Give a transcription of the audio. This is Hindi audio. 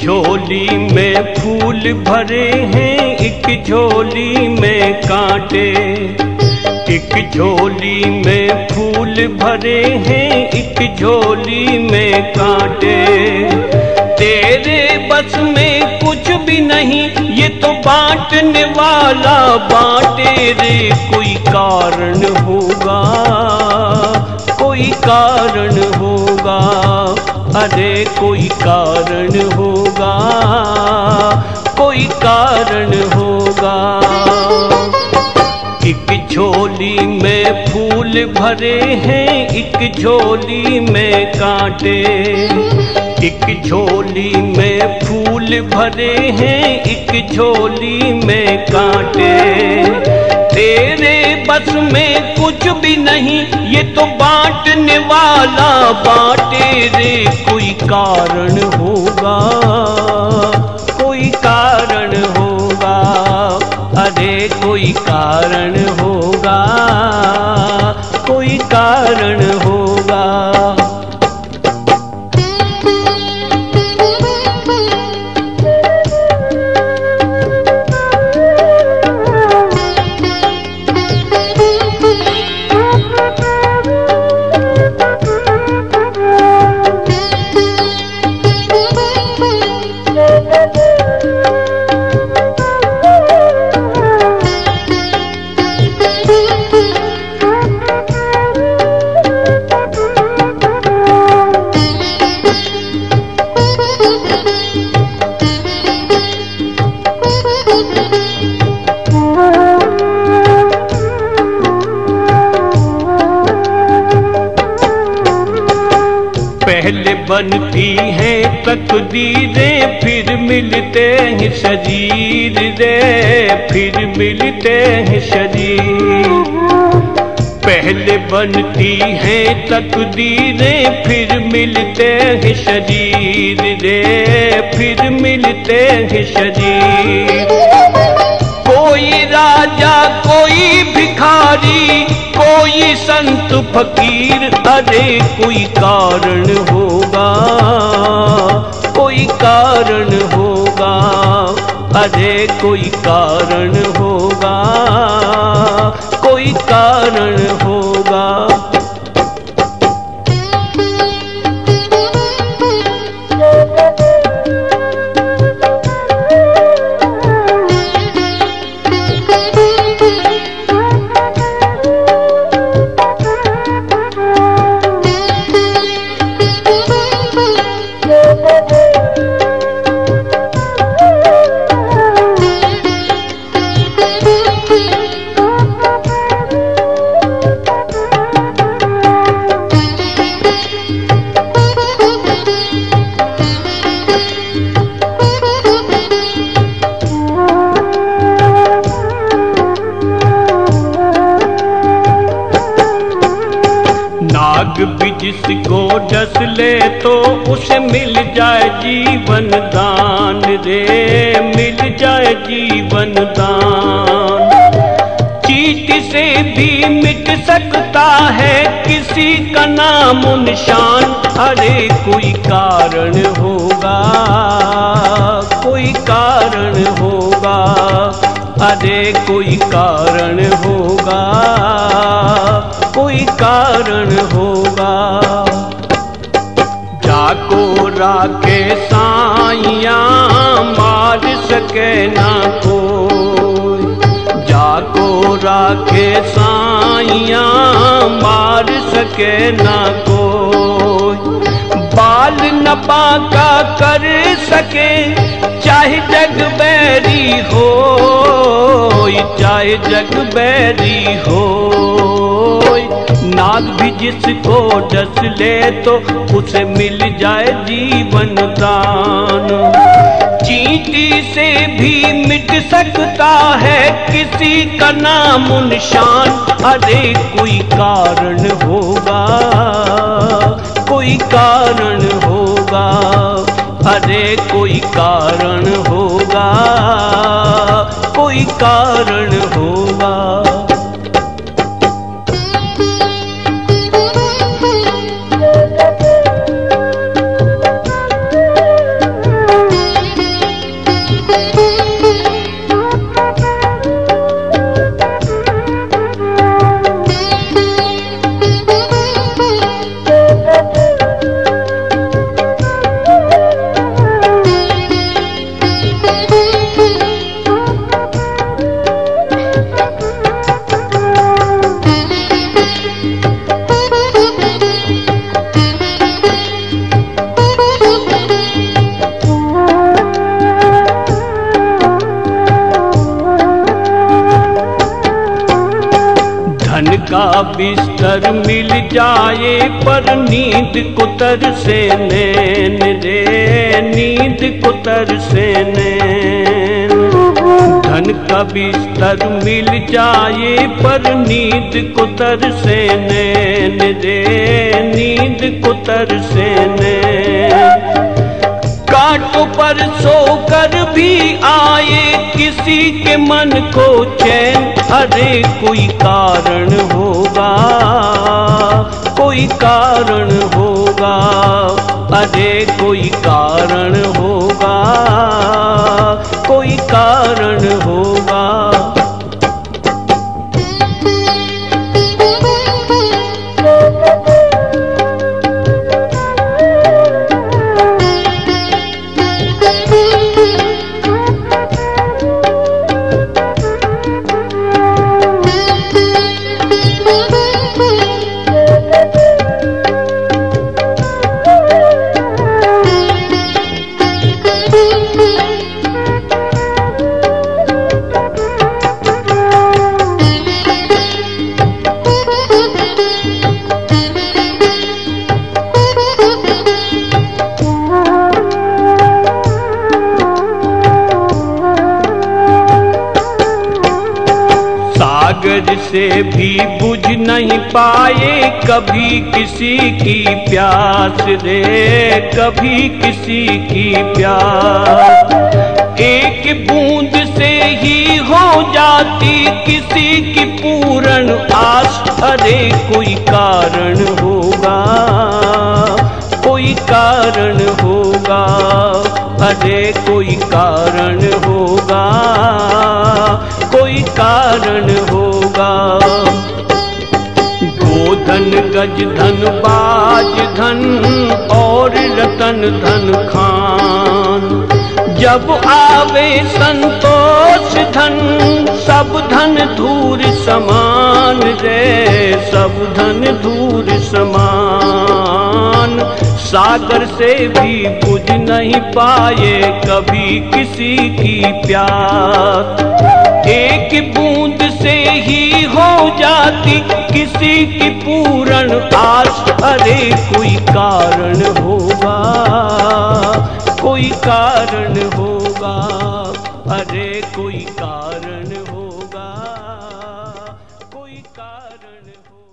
झोली में फूल भरे हैं, एक झोली में कांटे। एक झोली में फूल भरे हैं, एक झोली में कांटे। तेरे बस में कुछ भी नहीं, ये तो बांटने वाला बांटे रे। कोई कारण होगा, कोई कारण होगा, अरे कोई कारण होगा, कोई कारण होगा। एक झोली में फूल भरे हैं, एक झोली में कांटे। एक झोली में फूल भरे हैं, एक झोली में कांटे। तेरे बस में कुछ भी नहीं, ये तो बांटने वाला बांटे रे। कोई कारण होगा, कोई कारण होगा, अरे कोई कारण होगा, कोई कारण होगा। पहले बनती हैं तकदीरें, फिर मिलते हैं शरीर रे, फिर मिलते हैं शरीर। पहले बनती हैं तकदीरें, फिर मिलते हैं शरीर रे, फिर मिलते हैं शरीर। कोई राजा, कोई भिखारी, कोई संत फकीर, अरे कोई कारण होगा, कोई कारण होगा, अरे कोई कारण होगा, कोई कारण होगा। नाग भी जिसको डस ले तो उसे मिल जाए जीवन दान रे, मिल जाए जीवन दान। चीट से भी मिट सकता है किसी का नाम निशान, अरे कोई कारण होगा, कोई कारण होगा, अरे कोई कारण होगा, कोई कारण होगा। जाको राखे साइया, मार सके ना कोई। जाको राखे साइया, मार सके ना कोई। बाल न बांका कर सके, चाहे जग बैरी हो, चाहे जग बैरी हो। नाग भी जिसको डस ले तो उसे मिल जाए जीवन दान। चींटी से भी मिट सकता है किसी का नाम निशान, अरे कोई कारण होगा, कोई कारण होगा, अरे कोई कारण होगा, कोई कारण होगा। बिस्तर मिल जाए पर नींद को तरसे नैन रे, नींद को तरसे नैन। धन का बिस्तर मिल जाए पर नींद को तरसे नैन रे, नींद को तरसे नैन। कांटों पर सोकर भी आए किसी के मन को चैन, अरे कोई कारण होगा, कोई कारण होगा, अरे कोई कारण होगा, कोई कारण होगा। सागर से भी बुझ नहीं पाए कभी किसी की प्यास रे, कभी किसी की प्यास। एक बूंद से ही हो जाती किसी की पूर्ण आस, अरे कोई कारण होगा, कोई कारण होगा, अरे कोई कारण होगा, कोई कारण होगा। गोधन गज धन बाज धन और रतन धन खान, जब आवे संतोष धन सब धन धूर समान रे, सब धन धूर समान। सागर से भी बुझ नहीं पाए कभी किसी की प्यास, एक बूंद से ही हो जाती किसी की पूर्ण आस, अरे कोई कारण होगा, कोई कारण होगा, अरे कोई कारण होगा, कोई कारण होगा।